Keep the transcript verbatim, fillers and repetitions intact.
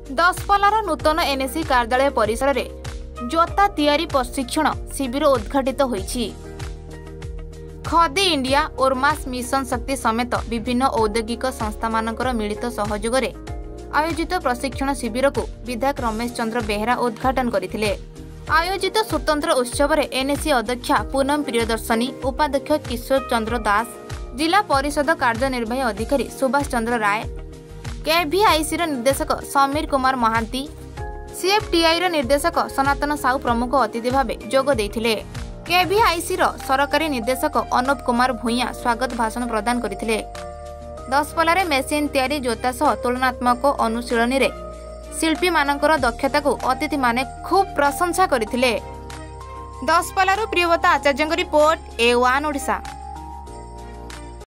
दशपल्लार नूतन NAC कार्यालय परिसर में जोता तैयारी प्रशिक्षण शिविर उद्घाटित होईछि। खदी इंडिया ओरमास मिशन शक्ति समेत विभिन्न औद्योगिक संस्था मानकर मिलित सहयोग रे आयोजित प्रशिक्षण शिविर को विधायक रमेश चंद्र बेहरा उद्घाटन करथिले। आयोजित स्वतंत्र उत्सव रे एनएसी अध्यक्षा पूनम प्रियदर्शनी, उपाध्यक्ष किशोर चंद्र दास, जिला परिषद कार्यनिर्वाही अधिकारी सुभाष चंद्र राय, केवीआईसी निर्देशक समीर कुमार महांती, सीएफटीआई निर्देशक सनातन साहू प्रमुख अतिथि भाव जोग देथिले। केवीआईसी सरकारी निर्देशक अनुप कुमार भूइया स्वागत भाषण प्रदान करथिले। दशपल्लारे मेसिन तैयारी जोता सह तुलनात्मक अनुशीलनी रे शिल्पी मानकर दक्षता को अतिथि माने खूब प्रशंसा करथिले। दशपल्लारू Priyabrata Acharya report A one Odisha.